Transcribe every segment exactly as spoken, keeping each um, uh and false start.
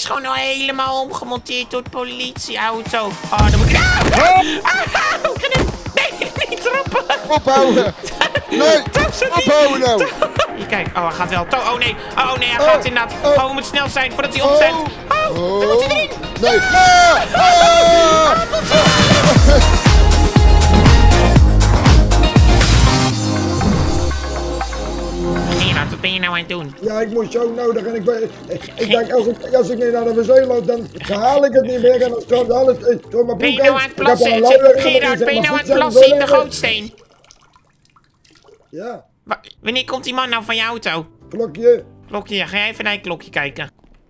is gewoon al helemaal omgemonteerd tot politieauto. Oh, dan moet ik... Ah, ah, nee, niet trappen. Ophouden. Nee, ophouden nou. Kijk, oh, hij gaat wel. Oh nee, oh nee, hij gaat inderdaad. Oh, we moeten snel zijn voordat hij omzet. Oh, dan moet hij erin. Nee. Gerard, wat ben je nou aan het doen? Ja, ik moest zo nodig en ik ben... Ik, ik denk, als ik, als ik niet naar de wc loop, dan haal ik het niet meer en dan stroomt alles door mijn broek. Ben je nou aan het plassen? Gerard, ben je nou aan het plassen in de gootsteen? Ja. Wa wanneer komt die man nou van je auto? Klokje. Klokje, ja. Ga jij even naar je klokje kijken.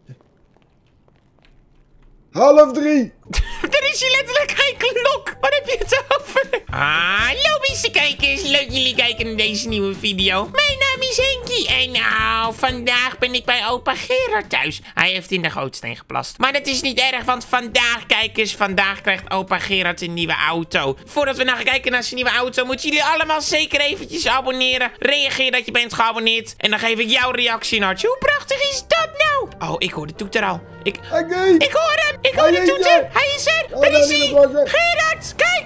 Half drie. Er is hier letterlijk geen klok. Wat heb je het over? Hallo beste kijkers. Leuk jullie kijken naar deze nieuwe video. Mijn naam is Henkie. En nou, vandaag ben ik bij opa Gerard thuis. Hij heeft in de gootsteen geplast. Maar dat is niet erg, want vandaag, kijkers, vandaag krijgt opa Gerard een nieuwe auto. Voordat we nou gaan kijken naar zijn nieuwe auto, moeten jullie allemaal zeker eventjes abonneren. Reageer dat je bent geabonneerd. En dan geef ik jouw reactie, Nartje. Hoe prachtig is dat nou? Oh, ik hoor de toeter al. Ik, Okay. ik hoor hem. Ik hoor de toeter. Hij is er. Daar is hij. Gerard, kijk.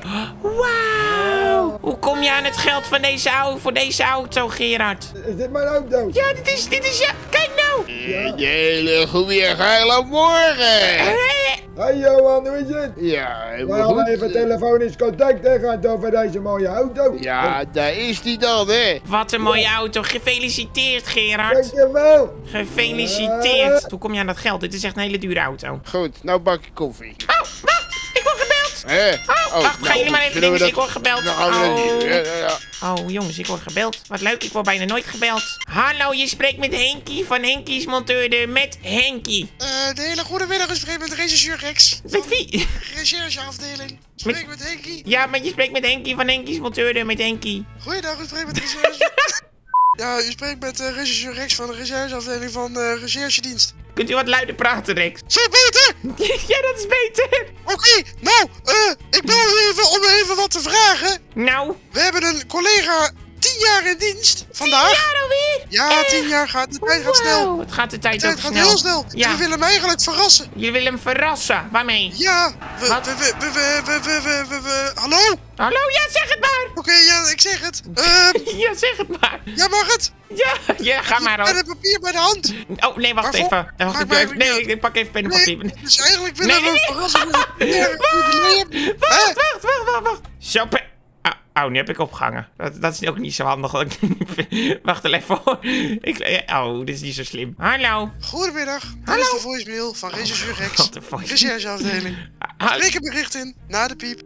Wauw. Hoe kom je aan het geld van deze auto, voor deze auto, Gerard? Is dit mijn auto? Ja, dit is, dit is ja. Kijk nou. Een hele goede geile morgen. Hey Johan, hoe is het? Ja, We helemaal hadden goed. even telefonisch contact hè, gehad over deze mooie auto. Ja, daar is die dan, hè. Wat een mooie auto. Gefeliciteerd, Gerard. Dankjewel. Gefeliciteerd. Hoe kom je aan dat geld? Dit is echt een hele dure auto. Goed, nou bak je koffie. Oh, wacht. Ik word gebeld. Hè? Oh, wacht. Gaan jullie maar even zullen we dingen. Ik dat- word gebeld. Dan gaan we dat- Oh. ja, ja, ja. Oh, jongens, ik word gebeld. Wat leuk, ik word bijna nooit gebeld. Hallo, je spreekt met Henkie van Henkie's Monteurde met Henkie. Uh, de hele goede middag, ik spreek met regisseur Rex. Met wie? Rechercheafdeling. Spreek met Henkie. Ja, maar je spreekt met Henkie van Henkie's Monteurde met Henkie. Goeiedag, u spreekt met recherche. Ja, u spreekt met uh, regisseur Rex van de rechercheafdeling van de uh, recherchedienst. Kunt u wat luider praten, Rex? Zo beter! Ja, dat is beter. Oké, okay, nou, uh, ik bel u even om even wat te vragen. Nou? We hebben een collega tien jaar in dienst vandaag. Tien jaar alweer? Ja, Echt? tien jaar gaat, de tijd gaat Wow, snel. het gaat de tijd De tijd ook gaat snel. heel snel. Ja. En we willen hem eigenlijk verrassen. Je wil hem verrassen. Waarmee? Ja, we, Wat? we, we, we, we, we, we, we, we, we- hallo? Hallo, ja, zeg het maar. Oké, okay, ja, ik zeg het. Uh, Ja, zeg het maar. ja, mag het? Ja, ja, ga maar Pen hoor. en papier bij de hand. Oh, nee, wacht Waarvoor? even. Wacht, Maakt ik, mij even niet nee, uit. ik pak even pen en Nee, papier. dus eigenlijk willen Nee, we nee, hem verrassen met een jubileum. Wacht, Hè? wacht, wacht, wacht, wacht. Zo, pe- oh, oh, nu heb ik opgehangen. Dat, dat is ook niet zo handig. Wacht even hoor. Ik, oh, dit is niet zo slim. Hallo. Goedemiddag, dit Hallo. is de voicemail van regisseur Rex. Wat een voice. Rechercheafdeling. Ha- Spreek een bericht in, na de piep.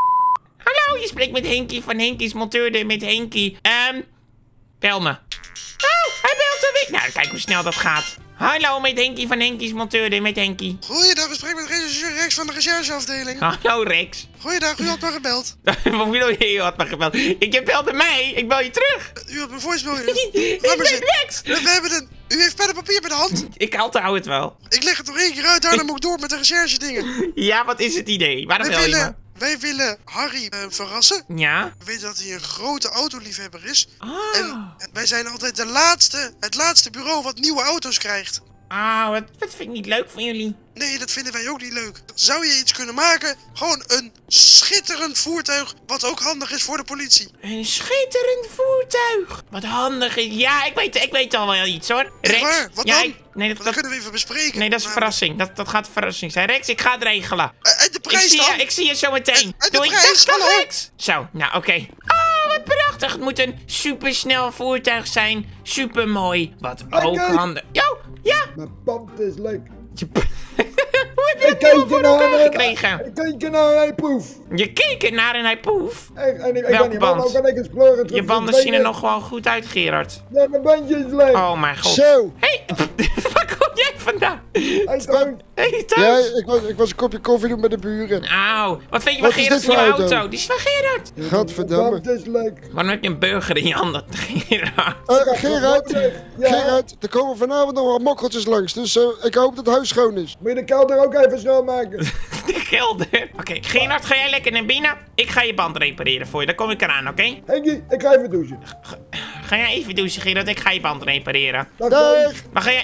Hallo, je spreekt met Henkie van Henkie's Monteurde met Henkie. Ehm, bel me. Oh, hij belt alweer. Nou, kijk hoe snel dat gaat. Hallo, met Henkie van Henkie's Monteurde met Henkie. Goeiedag, ik spreek met regisseur Rex van de rechercheafdeling. Hallo, Rex. Goeiedag, u had me gebeld. Wat bedoel je? Je had me gebeld. Ik heb belde mij. Ik bel je terug. U had mijn voicemail in. Ik Laat maar ben zitten. Rex. We hebben een... U heeft pen en papier bij de hand. Ik onthoud het wel. Ik leg het nog één keer uit, daarna moet ik door met de recherche dingen. Ja, wat is het idee? Waarom Wij bel je me? willen, wij willen Harry uh, verrassen. Ja? We weten dat hij een grote autoliefhebber is. Ah. En wij zijn altijd de laatste, het laatste bureau wat nieuwe auto's krijgt. Ah, dat, dat vind ik niet leuk van jullie. Nee, dat vinden wij ook niet leuk. Zou je iets kunnen maken? Gewoon een schitterend voertuig, wat ook handig is voor de politie. Een schitterend voertuig. Wat handig is. Ja, ik weet, ik weet al wel iets hoor. Rex. waar? Wat ja, dan? ik- nee, dat, Dat dat, kunnen we even bespreken. nee, dat is een Maar- verrassing. Dat, dat gaat een verrassing zijn. Rex, ik ga het regelen. Eh, En de Ik prijs zie, dan? je, ik zie je zo meteen. En- en de Doei. prijs, Dag, dag, hallo? Rex. Zo, nou oké. Oh, wat prachtig. Het moet een supersnel voertuig zijn. Supermooi. Wat ook Oké. handig. Jo, ja. Mijn pand is leuk. Je- Hoe heb je Ik het keek nou voor ernaar elkaar en gekregen? ik keek ernaar en hij poef. Je keek ernaar en hij poef. En, en ik, ik Welk ben niet man, band? ook kan ik eens kleuren terug. Je banden zien er nog gewoon goed uit, Gerard. Ja, mijn bandje is leeg. Oh mijn god. Zo. Hé, hey, waar kom jij vandaan? Hij toont. Hé, hey, Ja, thuis. ik was, ik was een kopje koffie doen met de buren. Auw, wat vind je Wat van is Gerard's dit voor nieuwe auto? auto? Die is van Gerard. Gadverdamme. Mijn band is leuk. Waarom heb je een burger in je handen, Gerard? Eh, Gerard, Ja. Gerard, er komen vanavond nog wat mokkeltjes langs, dus eh, ik hoop dat het huis schoon is. Moet je de kelder ook even schoonmaken? De gelden. Oké, okay, Gerard, ga jij lekker naar binnen? Ik ga je band repareren voor je. Dan kom ik eraan, oké? Okay? Henkie, ik ga even douchen. Ga, ga jij even douchen, Gerard? Ik ga je band repareren. Dag, dag. Maar ga jij...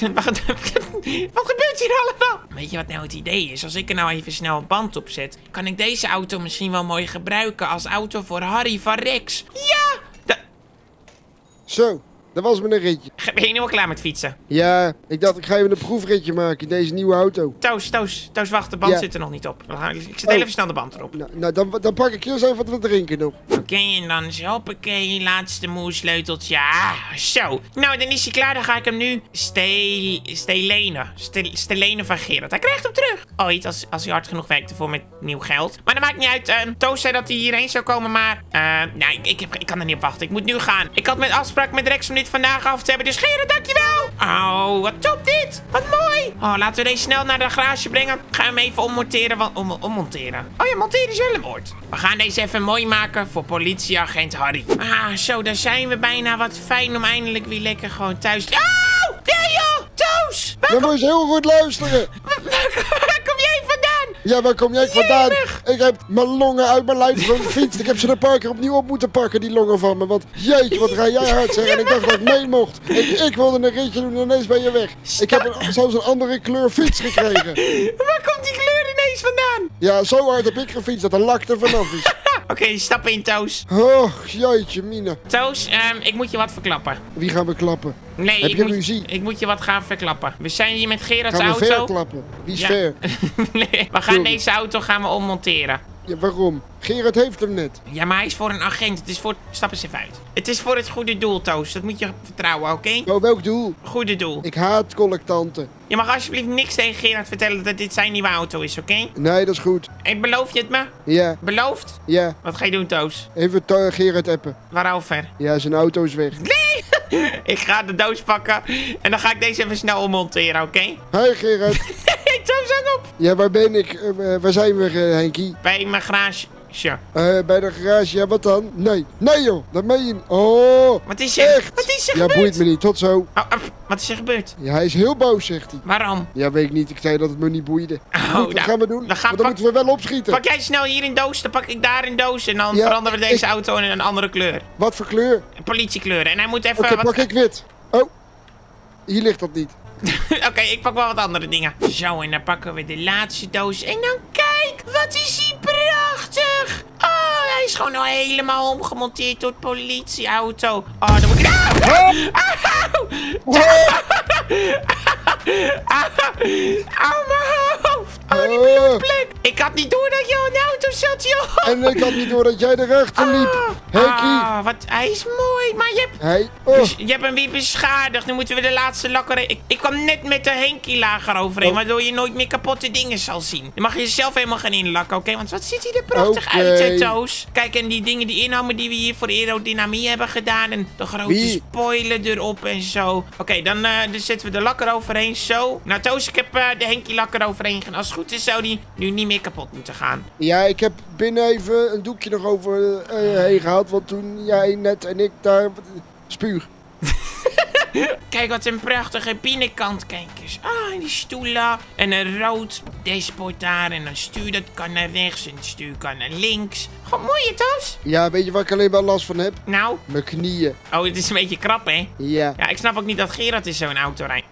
Wat gebeurt hier allemaal? Weet je wat nou het idee is? Als ik er nou even snel een band op zet, kan ik deze auto misschien wel mooi gebruiken als auto voor Harry van Rex. Ja! Da Zo, dat was mijn ritje. Ben je nu al klaar met fietsen? Ja, ik dacht ik ga even een proefritje maken in deze nieuwe auto. Toos, Toos, Toos, wacht, de band Ja. zit er nog niet op. We gaan- Ik zet Oh. even snel de band erop. Nou, nou dan, dan pak ik eerst even wat te drinken nog. Oké, en dan is hoppakee, laatste moersleuteltje. Ah, zo. Nou, dan is hij klaar. Dan ga ik hem nu stel stelenen. Stel stelenen van Gerard. Hij krijgt hem terug. Ooit, als, als hij hard genoeg werkte voor met nieuw geld. Maar dat maakt niet uit. Uh, Toos zei dat hij hierheen zou komen, maar... Uh, nou, ik, ik, heb, ik kan er niet op wachten. Ik moet nu gaan. Ik had met afspraak met Rex om dit vandaag af te hebben. Dus Gerard, dankjewel. Oh, wat top dit. Wat mooi. Oh, laten we deze snel naar de garage brengen. Ik ga hem even ommonteren. Want, om, ommonteren. Oh ja, monteren is wel een woord. We gaan deze even mooi maken voor politieagent Harry. Ah, zo, daar zijn we bijna. Wat fijn om eindelijk weer lekker gewoon thuis... Oh! Nee joh! Toos! Waar, Dan kom, moet je heel goed luisteren. waar, waar, waar kom jij vandaan? Ja, waar kom jij vandaan? Jemig. Ik heb mijn longen uit mijn lijf gefietst. Ik heb ze een paar keer opnieuw op moeten pakken, die longen van me. Want jeetje, wat ga jij hard zeggen. En ik dacht dat ik mee mocht. Ik, ik wilde een ritje doen en ineens ben je weg. Ik heb een, zelfs een andere kleur fiets gekregen. Waar komt die kleur ineens vandaan? Ja, zo hard heb ik gefietst dat de lak er vanaf is. Oké, okay, stap in, Toos. Oh, jeetje, Mina. Toos, um, ik moet je wat verklappen. Wie gaan we klappen? Nee, Heb ik, je moet, ruzie? ik moet je wat gaan verklappen. We zijn hier met Gerard's Gaan we auto. ver klappen? Wie is Ja. ver? Nee, we gaan Sorry. deze auto gaan we ommonteren. Ja, waarom? Gerard heeft hem net. Ja, maar hij is voor een agent. Het is voor... Stap eens even uit. Het is voor het goede doel, Toos. Dat moet je vertrouwen, oké? Okay? Oh, welk doel? Goede doel. Ik haat collectanten. Je mag alsjeblieft niks tegen Gerard vertellen dat dit zijn nieuwe auto is, oké? Okay? Nee, dat is goed. En beloof je het me? Ja, Beloofd? ja. Wat ga je doen, Toos? Even to- Gerard appen. Waarover? Ja, zijn auto is weg. Ik ga de doos pakken en dan ga ik deze even snel ommonteren, oké? Okay? Hi Gerard. Hey, Toos, hang op! Ja, waar ben ik? Uh, waar zijn we, uh, Henkie? Bij mijn garage. Uh, bij de garage, ja, wat dan? Nee, nee joh, dat meen je niet. Oh, Wat is er? echt? Wat is er Ja, gebeurd? boeit me niet, tot zo. Oh, uh, wat is er gebeurd? Ja, hij is heel boos, zegt hij. Waarom? Ja, weet ik niet, ik zei dat het me niet boeide. Oh, Goed, wat nou, gaan we doen? dan gaan Want dan pak- moeten we wel opschieten. Pak jij snel hier in doos, dan pak ik daar in doos en dan Ja, veranderen we deze ik- auto in een andere kleur. Wat voor kleur? Een politiekleur. En hij moet even Oké, wat... pak ik wit. Oh, hier ligt dat niet. Oké, okay, ik pak wel wat andere dingen. Zo, en dan pakken we de laatste doos. En dan kijk, wat is hij prachtig. Oh, hij is gewoon al helemaal omgemonteerd tot politieauto. Oh, dan moet ik... Auw! Auw! Auw, mijn hoofd. Oh, die bloedplek. Ik had niet door dat je al in de auto zat, joh. En ik had niet door dat jij erachter liep. Henkie. Ah, wat, hij is mooi, maar je hebt... Hey, oh. Dus je hebt hem weer beschadigd. Nu moeten we de laatste lakker... Ik, ik kwam net met de Henkie lager overheen, Oh. waardoor je nooit meer kapotte dingen zal zien. Dan mag je jezelf helemaal gaan inlakken, oké? Want wat ziet hij er prachtig Oké. uit, hè, Toos? Kijk, en die dingen, die inhammen die we hier voor aerodynamie hebben gedaan. En de grote Wie? spoiler erop en zo. Oké, dan, uh, dan zetten we de lakker overheen, zo. Nou, Toos, ik heb uh, de Henkie lakker overheen gedaan. Als het goed is, zou die nu niet meer kapot moeten gaan. Ja, ik heb binnen even een doekje nog over uh, heen gehaald. Want toen jij net en ik daar... Spuug. Kijk, wat een prachtige binnenkant. Kijk eens. Ah, en die stoelen. En een rood dashboard daar. En een stuur, dat kan naar rechts. En het stuur kan naar links. Gewoon mooi, hè, Toos? Ja, weet je waar ik alleen maar last van heb? Nou. Mijn knieën. Oh, het is een beetje krap, hè? Ja. Ja, ik snap ook niet dat Gerard in zo'n auto rijdt.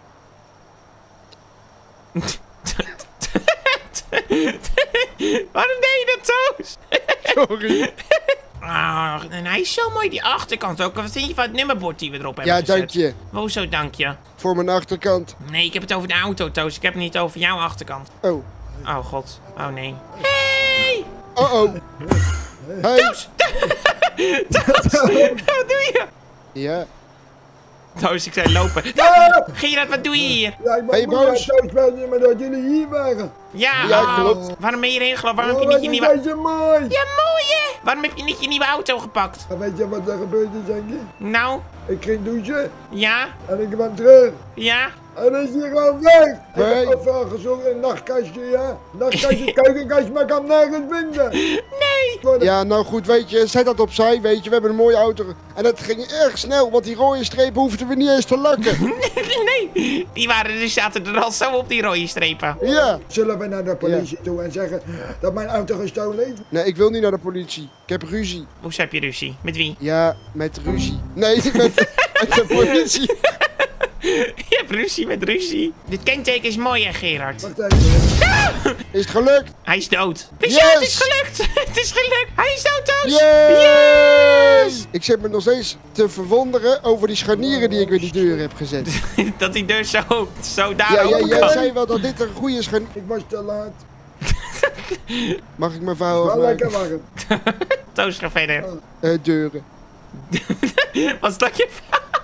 Waarom deed je dat, Toos? Sorry. Ah, en hij is zo mooi, die achterkant ook. Wat vind je van het nummerbord die we erop hebben Ja, gezet? dank je. Hoezo, dank je? Voor mijn achterkant. Nee, ik heb het over de auto, Toos. Ik heb het niet over jouw achterkant. Oh. Oh, god. Oh, nee. Hey! Oh oh. Hey. Toos! Toos! Wat doe je? Ja. Toos, ik zei lopen. Ja! Gerard, wat doe je hier? Ja, ik Hey, ben moe boos. thuis ben, maar dat jullie hier waren. Ja, Ja, oh, klopt. waarom ben je hierheen gelopen? Waarom Oh, heb je wat niet is je nieuwe... deze mooi. Ja, mooi hè? Waarom heb je niet je nieuwe auto gepakt? En weet je wat er gebeurd is, Henkie? Nou, Ik ging douchen ja, en ik kwam terug. ja. En dan is hij gewoon weg. Ik Nee. heb overal gezocht in een nachtkastje, ja. Nachtkastje, keukenkastje, maar ik kan hem nergens vinden. Nee. Ja, nou goed, weet je, zet dat opzij, weet je. We hebben een mooie auto. En het ging erg snel, want die rode strepen hoefden we niet eens te lakken. Nee, die waren, die zaten er al zo op, die rode strepen. Ja. Zullen we naar de politie toe en zeggen dat mijn auto gestolen is? Nee, ik wil niet naar de politie. Ik heb ruzie. Hoe heb je ruzie? Met wie? Ja, met ruzie. Nee, met, met de politie. Je hebt ruzie met ruzie. Dit kenteken is mooi, hè, Gerard? Wacht even. Is het gelukt? Hij is dood. Dus Yes! ja, het is gelukt. Het is gelukt. Hij is dood, Toos. Yes! Yes! Ik zit me nog steeds te verwonderen over die scharnieren die ik weer die deur heb gezet. Dat die deur zo, zo daar Ja, ja, open jij kan. zei wel dat dit een goede scharnier... Ik was te laat. Mag ik mijn verhaal Wel lekker afmaken? warm. Toos, ga verder. Eh, deuren. Was dat je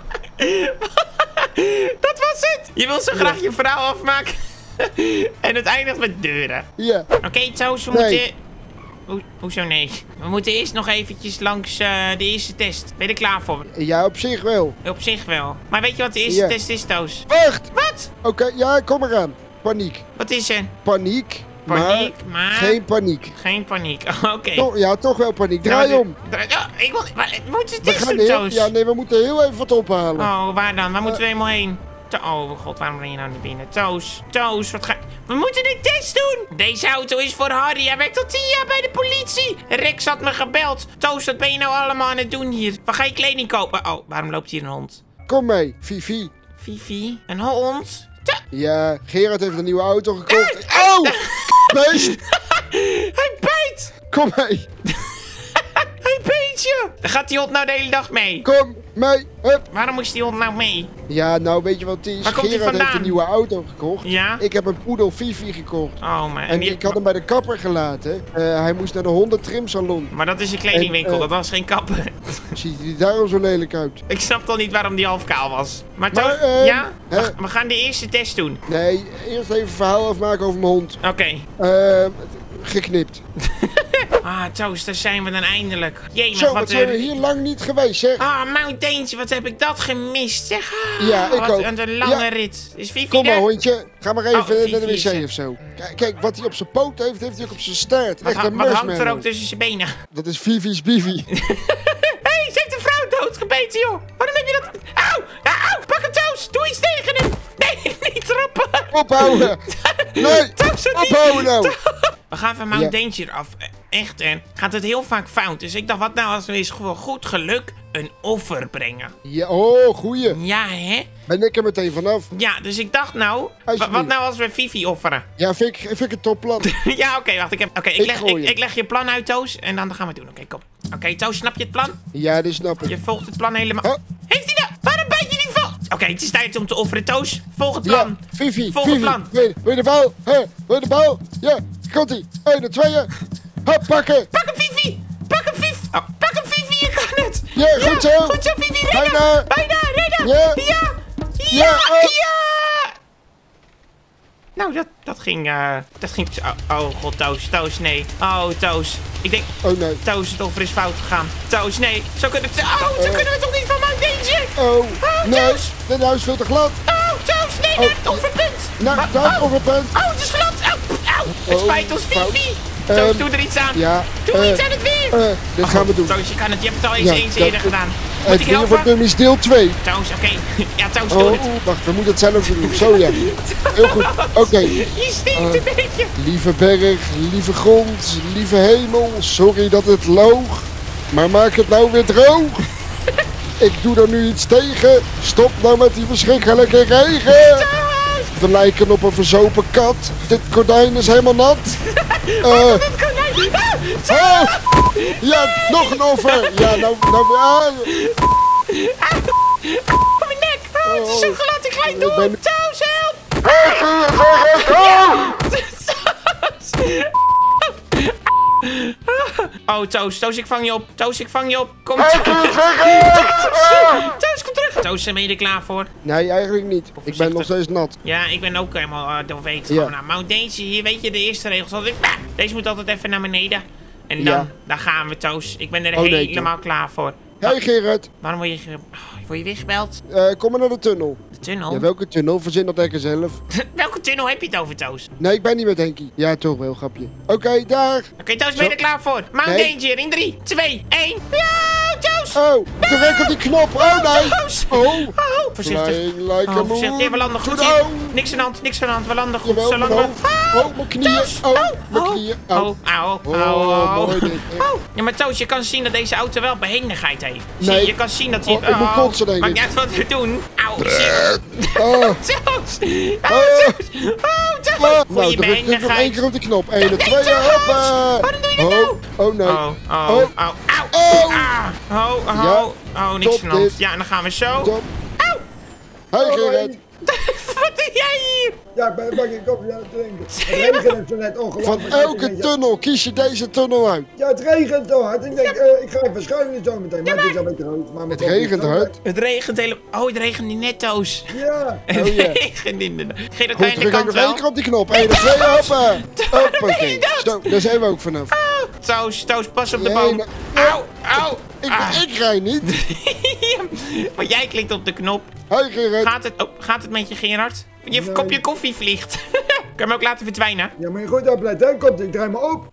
Dat was het. Je wil zo graag je verhaal afmaken. En het eindigt met deuren. Ja. Oké, okay, Toos, we Nee. moeten... Ho hoezo nee? We moeten eerst nog eventjes langs uh, de eerste test. Ben je er klaar voor? Ja, op zich wel. Op zich wel. Maar weet je wat de eerste Ja. test is, Toos? Wacht! Wat? Oké, ja, kom eraan. Paniek. Wat is er? Paniek, Paniek, maar... maar geen paniek. Geen paniek. Oké. Toch, ja, toch wel paniek. Draai om. Draai, oh, ik wil... Maar, moeten we We test gaan doen, heel, Toos? ja, nee, we moeten heel even wat ophalen. Oh, waar dan? Waar moeten we helemaal heen? To- oh god, waarom ben je nou niet binnen? Toos, Toos, wat ga... We moeten een test doen! Deze auto is voor Harry. Hij werkt al tien jaar bij de politie. Rex had me gebeld. Toos, wat ben je nou allemaal aan het doen hier? Waar ga je kleding kopen? Oh, waarom loopt hier een hond? Kom mee, Fifi. Fifi, een hond? Ta- Ja, Gerard heeft een nieuwe auto gekocht. Oh! Beest! Hij bijt! Kom mee. Hij bijt je! Dan gaat die hond nou de hele dag mee. Kom mee. Hup. Waarom moest die hond nou mee? Ja, nou weet je wat het is? Waar komt die Gerard heeft vandaan? een nieuwe auto gekocht. Ja? Ik heb een poedel Fifi gekocht. Oh, man. En die- ik had hem bij de kapper gelaten. Eh, hij moest naar de hondentrimsalon. Maar dat is een kledingwinkel, En, eh, dat was geen kapper. Ziet hij daarom zo lelijk uit? Ik snap toch niet waarom die half kaal was. Maar, Maar, Toos, ehm, ja? hè? We, we gaan de eerste test doen. Nee, eerst even een verhaal afmaken over mijn hond. Oké. Eh, geknipt. Ah, Toos, daar zijn we dan eindelijk. Jee, Zo, wat wat zijn we een... hier lang niet geweest, zeg. Ah, Mountaintje, wat heb ik dat gemist, zeg. Ah, Ja, ik wat ook. een lange Ja. rit. Is Fifi Kom maar, er? hondje. Ga maar even Oh, Fifi naar de is er. wc of zo. Kijk, kijk, wat hij op zijn poot heeft, heeft hij ook op zijn staart. Wat, Echt ha- een wat hangt er marshmallow. ook tussen zijn benen? Dat is Fifi's Bifi. Hé, hey, ze heeft een vrouw doodgebeten, joh. Waarom heb je dat... Auw, auw, pak hem, Toos. Doe iets tegen hem. Nee, niet trappen. Ophouden. Nee, Toos, dat niet. ophouden nou. We gaan van Mount Danger af. Echt, hè. Gaat het heel vaak fout. Dus ik dacht, wat nou als we eens gewoon goed geluk een offer brengen? Ja, oh, goeie. Ja, hè? Ben ik er meteen vanaf. Ja, dus ik dacht nou... wa- Alsjeblieft. wat nou als we Fifi offeren? Ja, vind ik, vind ik een topplan. Ja, oké, wacht. Ik, heb, oké, ik, Ik leg, gooi ik, hem. ik leg je plan uit, Toos. En dan gaan we het doen. Oké, kom. Oké, Toos, snap je het plan? Ja, dat snap ik. Je volgt het plan helemaal... Oh. Heeft hij nou... Waarom bijt je niet vol? Oké, het is tijd om te offeren, Toos. Volg het Ja, plan. Fifi, Volg het Fifi. plan. Wil je, wil je de bal? Hè? Wil je de bal? Ja, komt-ie. Eén, de tweeën. Hop, pakken. Pak hem, Fifi. Pak hem, Fifi. Oh, pak hem, Fifi. Je kan het. Ja, goed zo. Goed zo, Fifi. Rennen. Bijna. Bijna, rennen. Ja. Ja. Ja. Ja, Ja. oh. Nou, dat, dat ging... eh dat ging... Oh, oh, god, Toos. Toos, nee. Oh, Toos. Ik denk... Oh, nee. Toos, het offer is fout gegaan. Toos, nee. Zo kunnen we... Oh, zo Oh. kunnen we toch niet van Mount Danger? Oh, Oh, nee. Toos. Dit huis is veel te glad. Oh, Toos, nee, Oh. naar het offerpunt. Nou, Maar- dat oh, op het punt. oh, het is glad. Au, au. Het Oh, spijt ons, fout. Fifi. Toos, Ehm, doe er iets aan. Ja. Doe eh, iets aan het weer. eh, dit gaan we doen. Toos, je kan het. Je hebt het al eens Ja, eens dat- eerder gedaan. Moet Het ik weer voor helpen? dummies deel twee. Toos, oké. Ja, Toos, doe Oh, het. wacht, we moeten het zelf doen. Zo ja. Heel goed. Oké. Je stinkt een beetje. Lieve berg, lieve grond, lieve hemel, sorry dat het loog, maar maak het nou weer droog. Ik doe er nu iets tegen, stop nou met die verschrikkelijke regen. We lijken op een verzopen kat, dit gordijn is helemaal nat. Eh, Dat kan hij. Ah, oh, ja, nog een offer. Ja, nou, nou, ah, oh, mijn nek. Oh, het is zo glad. Ik glij door. ben- Toos, help. Oh, Toos, Toos, ik vang je op. Toos, ik vang je op. Kom. Toos, Toos, kom terug. Toos, ben je er klaar voor? nee, eigenlijk niet. Ik ben nog steeds nat. Ja, ik ben ook helemaal uh, doorweekt. Ja. Gewoon naar Mount Danger. Hier weet je de eerste regels. Altijd. Ah, deze moet altijd even naar beneden. En dan, Ja. dan gaan we, Toos. Ik ben er Oh, nee, helemaal klaar voor. Hey Gerard, Waarom word je, ge- oh, word je weer gebeld? eh, kom maar naar de tunnel. De De tunnel? Ja, welke tunnel? Verzin dat lekker zelf. Welke tunnel heb je het over, Toos? Nee, ik ben niet met Henkie. Ja, toch wel, grapje. Oké, okay, daar. Oké, okay, Toos, ben je er klaar voor? Mount nee. Danger in drie, twee, één. Ja, Toos! Oh, druk op die knop. Oh, nee. Toos! Oh. Oh, voorzichtig. Like oh, voorzichtig. Ja, we landen goed hier. Niks aan de hand, niks aan de hand. We landen goed. Jawel, Zolang we... Oh, oh, mijn knieën. Oh, oh, mijn knieën. Oh, oh, oh, oh, oh, mooi dit, oh. Ja, maar Toos, je kan zien dat deze auto wel behendigheid heeft. Zie, nee. je kan zien dat hij... Oh, ik moet kotsen, denk ik. Maakt niet uit wat we doen. Auw, zie. Oh. Toos! Oh, Toos! Oh, Toos! Goeie nou, druk nog één keer op de knop. Eén, twee, hoppa! Waarom doe je dat nou? Oh, nee. Oh, oh, oh, oh, oh, oh, oh, ja. oh, niks aan de hand. Ja, en dan gaan we zo. Top. Hoi, Gerrit. Wat doe jij hier? Ja, ik ben pak een koffie aan het drinken. Het regent zo net ongelooflijk. Van elke tunnel kies je deze tunnel uit. Ja, het regent zo hard. Ik denk, ja. uh, ik ga even schuilen zo meteen. Maar het is al een beetje rood. Maar het regent hard. Het regent helemaal... Oh, het regent net, Toos. Ja. Het oh, ja. regent inderdaad. Geen Goed, druk ik nog één keer op die knop. Eén, twee, hoppa. Hoppakee. Zo, daar zijn we ook vanaf. Oh, Toos, Toos, pas op de nee, boom. nee. Auw, auw. Ik, ah. ik rij niet. Maar jij klikt op de knop. Hoi, Gerrit. Gaat het, oh, gaat het met je, Gerard? Je nee. kopje koffie vliegt. Kan je hem ook laten verdwijnen? Ja, maar je gooit opletten, hè? Komt, ik draai me op.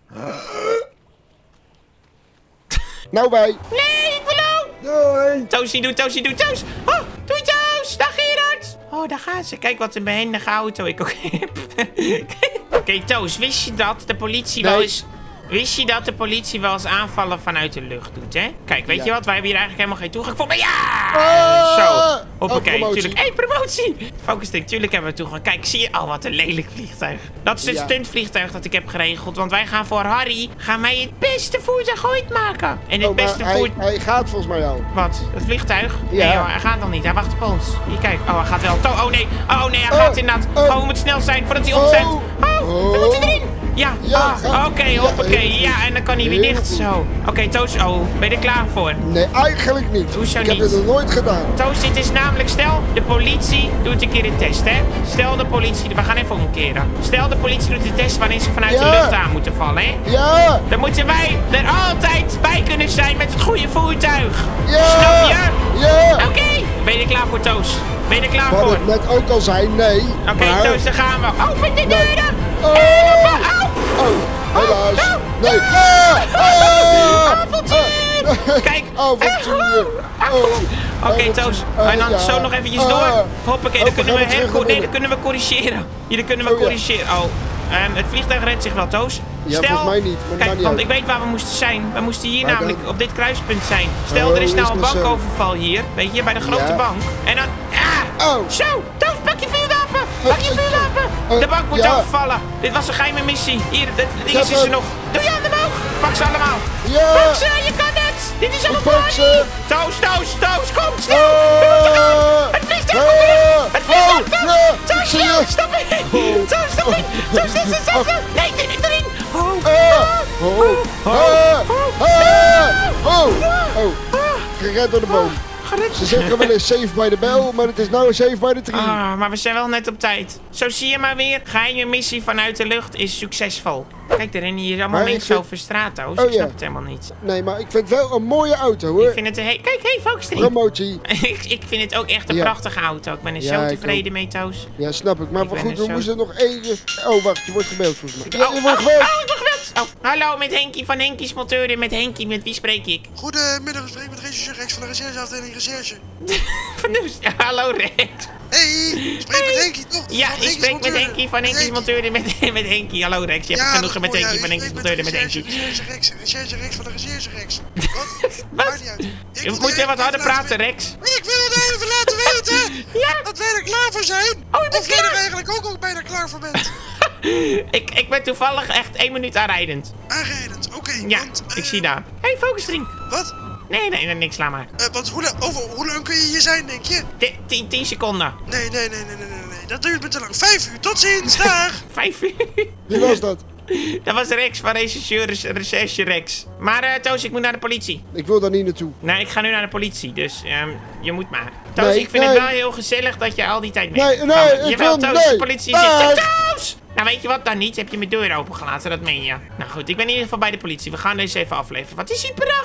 Nou, wij. Nee, ik wil ook. Doei. Toosie doet, Toosie doet, Toos. Oh, doei, Toos. Dag, Gerard. Oh, daar gaat ze. Kijk wat een behendige auto ik ook heb. Oké, okay, Toos, wist je dat de politie nee. wel eens... Wist je dat de politie wel eens aanvallen vanuit de lucht doet, hè? Kijk, weet ja. je wat? Wij hebben hier eigenlijk helemaal geen toegang voor. Maar ja! Ah! Zo. Hoppakee, oh, tuurlijk. Hé, hey, promotie! Focus stick, tuurlijk hebben we toegang. Kijk, zie je? Oh, wat een lelijk vliegtuig. Dat is het ja. stuntvliegtuig dat ik heb geregeld. Want wij gaan voor Harry, gaan wij het beste voertuig ooit maken. En het Oh, beste hij, voertuig... hij gaat volgens mij al. Wat? Het vliegtuig? Ja. Nee hoor, hij gaat nog niet. Hij wacht op ons. Hier, kijk. Oh, hij gaat wel. To oh nee. Oh nee, hij oh, gaat inderdaad. Oh. oh, we moeten snel zijn voordat hij omzet. Oh, oh, we moeten erin. Ja, ja ah, oké, okay, hoppakee. ja, ja, en dan kan hij weer dicht zo. Oké, okay, Toos, oh, ben je er klaar voor? Nee, eigenlijk niet. Hoezo ik niet? heb dit nog nooit gedaan. Toos, dit is namelijk, stel, de politie doet een keer een test, hè? Stel de politie, we gaan even omkeren. Stel, de politie doet een test waarin ze vanuit ja. de lucht aan moeten vallen, hè? Ja. Dan moeten wij er altijd bij kunnen zijn met het goede voertuig. Ja. Snap je? Ja. Oké, okay. Ben je er klaar voor, Toos? Ben je er klaar Wat voor? ik net ook al zei, nee. Oké, okay, maar... Toos, daar gaan we. Open de nee. deuren! Oh. Oh. Oh, helaas. Oh. Nee. Ah. Ah. Avontuur! Kijk. Avontuur. Oh. Oké, okay, Toos. Uh, en dan ja. zo nog eventjes uh. door. Hoppakee, dan oh, kunnen we we hem... terug Nee, dan kunnen we corrigeren. Hier, dan kunnen we oh, corrigeren. Oh. Um, het vliegtuig redt zich wel, Toos. Ja, Stel, volgens mij niet. Maar kijk, niet want uit. ik weet waar we moesten zijn. We moesten hier waar namelijk dan? op dit kruispunt zijn. Stel, oh, er is nou is een dat zo? bankoverval hier. Weet je, bij de grote ja. bank. En dan... Ah! Oh. Zo, Toos, pak je vuurwapen! Pak je vuurwapen! Oh, De bank wordt ja. overvallen. Dit was een geheime missie. Hier, dit ding is Ja, er nog. Doe je handen omhoog. Pak ze allemaal. Ja. Pak ze, je kan het. Dit is allemaal pak voor ze. Toos, Toos, Toos, kom, snel. Oh. We moeten gaan. Het vliegtuig komt terug. Het vliegtuig, Oh. Toos. Ja. Toos, Ik zie snel, je. stap in. Toos, stap in. Toos, snel, snel, snel, snel. Nee, erin, erin. Oh. Oh. Oh. Oh. Oh. Oh. Oh. Oh. Gered door de boom. Gered. Ze zeggen wel eens safe by the bell, maar het is nou een safe by the tree. Ah, maar we zijn wel net op tijd. Zo zie je maar weer. Geheime missie vanuit de lucht is succesvol. Kijk, er rennen hier allemaal Maar ik mensen vind- over straat, Toos. Oh, ik snap ja. het helemaal niet. Nee, maar ik vind het wel een mooie auto, hoor. Ik vind het een he- Kijk, hey, Volksstream. Promotie. ik, ik vind het ook echt een Ja. prachtige auto. Ik ben er Ja, zo ik tevreden ook. mee, Toos. Ja, snap ik. Maar Ik ben goed, er we zo- moesten nog één... Oh, wacht, je wordt gebeld volgens mij. Ja, oh, je oh, wordt oh, gebeld. ik word gebeld. Oh, hallo, met Henkie van Henkie's Monteuren. Met Henkie, met wie spreek ik? Goedemiddag, ik spreek met Recherche Rex van de rechercheafdeling Recherche. Van de... Ja, hallo, Rex. Hey, ik spreek met Henkie, toch? Ja, Van ik Henkie's spreek met Monteuren. Henkie van Met Henkie's Henkie. Monteuren. Met, met Henkie. Hallo, Rex. Je hebt Ja, genoegen dat met is Henkie mooi, van ja, Henkie's ik Monteuren. Met spreek Henkie. Recherche Rex, Recherche Rex van de Recherche Rex. Wat? Wat? Maakt niet uit. Ik Je wil moet je weer wat even harder laten praten, weten- Rex. Ik wil het even laten weten Ja. dat wij er klaar voor zijn. Oh, je bent of jij klaar. er eigenlijk ook al bijna klaar voor bent. ik, ik ben toevallig echt één minuut aanrijdend. Aanrijdend, oké. Ja, want, ik eh, zie daar. Hé, hey, Focusstream. Wat? Nee, nee, nee, niks, laat maar. Uh, want hoe, la- over, hoe lang kun je hier zijn, denk je? Ti- tien, tien seconden. Nee, nee, nee, nee, nee, nee, nee. Dat duurt me te lang. Vijf uur, tot ziens, dag! Vijf uur. Wie was dat? Dat was Rex van Rechercheur Recherche Rex. Maar uh, Toos, ik moet naar de politie. Ik wil daar niet naartoe. Nou, ik ga nu naar de politie, dus um, je moet maar. Toos, Nee, ik vind nee. het wel heel gezellig dat je al die tijd mee Nee, gaat. nee, Gaan we. ik Jawel, wil- Toos, nee. de politie Ah. zit... Toos! Nou, weet je wat dan niet? Heb je mijn deur opengelaten, dat meen je. Nou goed, ik ben in ieder geval bij de politie. We gaan deze even afleveren. Wat is hier prachtig!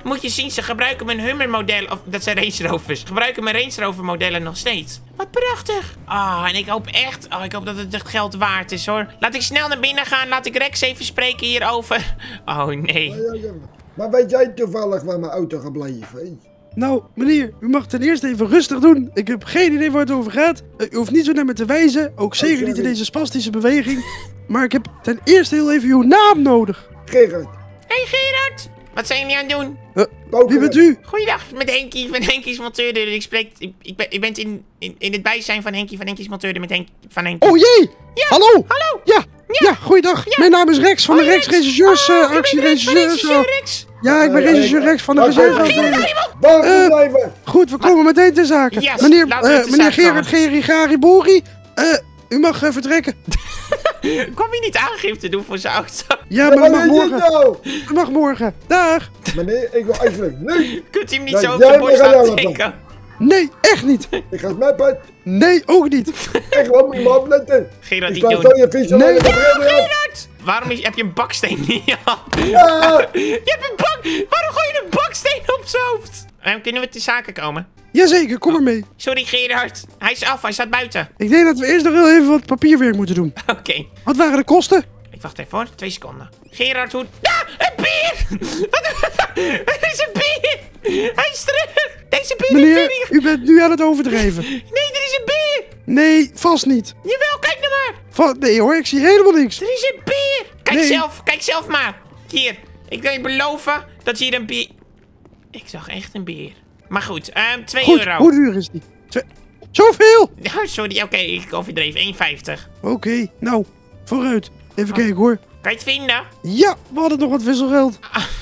Moet je zien, ze gebruiken mijn Hummer model. Of dat zijn Range Rovers. Gebruiken mijn Range Rover modellen nog steeds. Wat prachtig. Ah, en ik hoop echt... Oh, ik hoop dat het echt geld waard is, hoor. Laat ik snel naar binnen gaan. Laat ik Rex even spreken hierover. Oh, nee. Ja, ja, ja. Maar weet jij toevallig waar mijn auto gebleven is? Nou, meneer, u mag ten eerste even rustig doen. Ik heb geen idee waar het over gaat. U hoeft niet zo naar me te wijzen. Ook zeker niet in deze spastische beweging. Maar ik heb ten eerste heel even uw naam nodig. Gerard. Hey Gerard. Wat zijn jullie aan het doen? Uh, wie bent u? Goeiedag, met Henkie van Henkie's Monteurder. Ik spreek... Ik, ik, ben, ik ben in, in, in het bijzijn van Henkie van Henkie's Monteurder met Henk van Henkie. Oh jee! Ja, hallo! Hallo! Ja, ja, ja goeiedag. Ja. Mijn naam is Rex van Hoi, de Rex Rex. Regisseurs Oh, uh, actie. je bent Rex van Regisseurs. Regisseur uh, Rex. Ja, ik ben Eh, regisseur ik- Rex van de Wacht Regisseurs. even. afdeling. Wacht Eh, eens even. Goed, we komen meteen ter zake. Yes, meneer laten we uh, ter meneer zake Gerard komen. Gerigari uh, u mag uh, vertrekken. Kwam je niet aangifte doen voor zijn auto? Ja, Ja, maar u maar mag weet je morgen. nou? U mag morgen. Dag. Meneer, ik wil eigenlijk nu. Kunt u hem niet Nee, zo op jij zijn mag borst aan laten jou tikken? Nee, echt niet. Ik ga smeppen. Nee, ook niet. Echt wel, moet je maar opletten. Gerard, Ik niet laat doen. zo je fiets Nee. alleen op de bril af. Gerard! Waarom is, heb je een baksteen in je hand? Ja. Je hebt een bak... Waarom gooi je een baksteen op zijn hoofd? Um, kunnen we te zaken komen? Jazeker, kom er mee. Sorry Gerard. Hij is af, hij staat buiten. Ik denk dat we eerst nog heel even wat papierwerk moeten doen. Oké. Wat waren de kosten? Ik wacht even hoor. Twee seconden. Gerard, hoe... Ah, een beer! Wat? Er is een beer! Hij is terug! Deze beer is Meneer, very... u bent nu aan het overdrijven. Nee, er is een beer! Nee, vast niet. Jawel, kijk nou maar! Va nee hoor, ik zie helemaal niks. Er is een beer! Kijk Nee. zelf, kijk zelf maar! Hier, ik kan je beloven dat hier een beer... Ik zag echt een beer. Maar goed, um, twee Goed, euro. hoe duur is die? Twee... Zoveel? Oh, sorry, oké, ik overdreef. één vijftig. Oké, nou, vooruit. Even kijken hoor. Kan je het vinden? Ja, we hadden nog wat wisselgeld.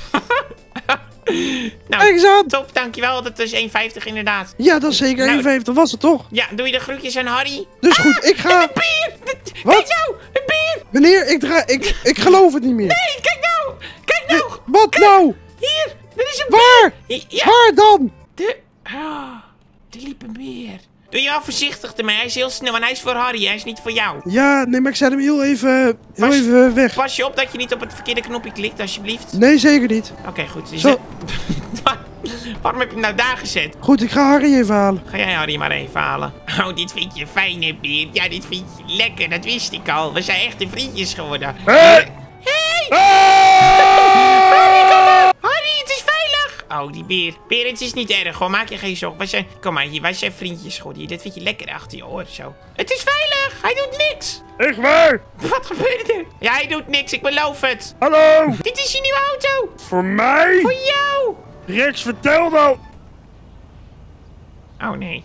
Nou, Kijk eens aan. top, dankjewel. Dat is één vijftig inderdaad. Ja, dat is zeker Nou. één vijftig, was het toch? Ja, doe je de groetjes aan Harry? Dus goed, ik ga... Een beer! Wat? Kijk nou, een beer! Meneer, ik, dra ik, ik geloof het niet meer. Nee, kijk nou! Kijk nou! Wat nou? Hier, er is een Waar? beer! Ja, Waar dan? de... Oh, er liep een beer. Doe je wel voorzichtig ermee, hij is heel snel en hij is voor Harry, hij is niet voor jou. Ja, nee, maar ik zet hem heel even, heel Pas- even weg. Pas je op dat je niet op het verkeerde knopje klikt, alsjeblieft. Nee, zeker niet. Oké, goed. Dus Zo. Waarom heb je hem nou daar gezet? Goed, ik ga Harry even halen. Ga jij Harry maar even halen. Oh, dit vind je fijn, hè, beer? Ja, dit vind je lekker, dat wist ik al. We zijn echte vriendjes geworden. Hey! Hey! Ah! Harry, kom maar! Harry, het is veilig! Oh, die beer. Beer, het is niet erg, hoor. Maak je geen zorgen. Wij zijn... Kom maar hier, wij zijn vriendjes geworden. Dit vind je lekker achter je oren, zo. Het is veilig! Hij doet niks! Echt waar? Wat gebeurde er? Ja, hij doet niks, ik beloof het. Hallo? Dit is je nieuwe auto! Voor mij? Voor jou! Rex, vertel nou. Oh, nee.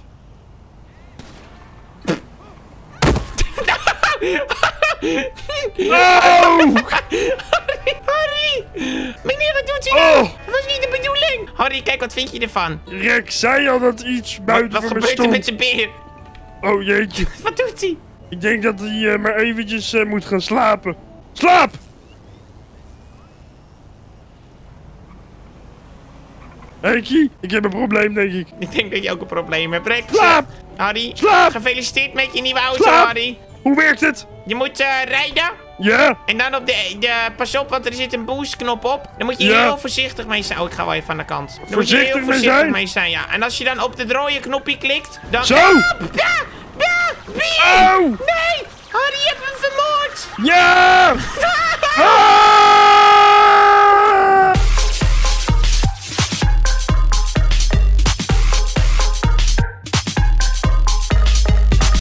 Oh! Harry, Harry! Meneer, wat doet u nou? Oh. Dat was niet de bedoeling! Harry, kijk, wat vind je ervan? Rex zei al dat iets Wat, buiten wat voor me gebeurt er met stond. zijn beer? Oh jeetje. Wat doet hij? Ik denk dat hij eh, maar eventjes eh, moet gaan slapen. Slaap! Henkie, ik heb een probleem denk ik. Ik denk dat je ook een probleem hebt, Rex. Slaap! Harry, Slaap! gefeliciteerd met je nieuwe auto, Slaap! Harry. Hoe werkt het? Je moet eh, rijden Ja? en dan op de, de... Pas op, want er zit een boostknop op. Dan moet je Ja. heel voorzichtig mee zijn. Oh, ik ga wel even aan de kant. Dan moet je Voorzichtig heel mee voorzichtig zijn? mee zijn, ja. En als je dan op het rode knopje klikt, dan... Zo! Ah, ja, ja, bier! Oh! Nee! Harry, je hebt hem vermoord! Ja!